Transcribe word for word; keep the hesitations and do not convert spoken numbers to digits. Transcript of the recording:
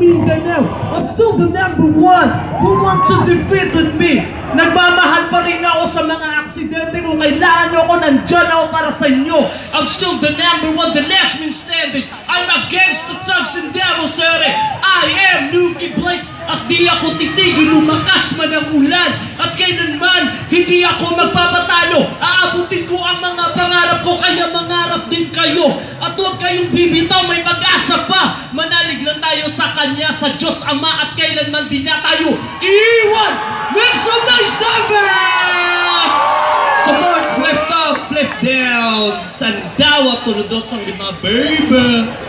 Mindanao. I'm still the number one who wants to defeat with me. Nagmamahal pa rin ako sa mga aksidente. Kung kailangan nyo ako, nandyan ako para sa inyo. I'm still the number one, the last man standing. I'm against the thugs and devils, sir. I am Nukie Blaze. At di ako titigil, lumakas man ang ulan. At kailanman, hindi ako magpapatalo. Aabutin ko ang mga pangarap ko, kaya mangarap din kayo. At huwag kayong bibitaw, may pag-asa pa. Manalig lang tayo sa Kanya, sa Diyos Ama. At kailanman din niya tayo iiwan. Make some nice number! Support, lift up, flip down. Sandawa, tulodos ang lima, baby.